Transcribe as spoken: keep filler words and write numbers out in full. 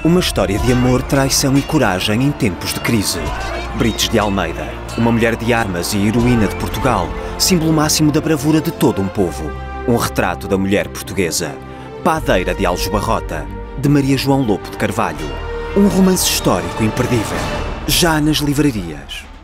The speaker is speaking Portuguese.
Uma história de amor, traição e coragem em tempos de crise. Brites de Almeida, uma mulher de armas e heroína de Portugal, símbolo máximo da bravura de todo um povo. Um retrato da mulher portuguesa. Padeira de Aljubarrota, de Maria João Lopo de Carvalho. Um romance histórico imperdível. Já nas livrarias.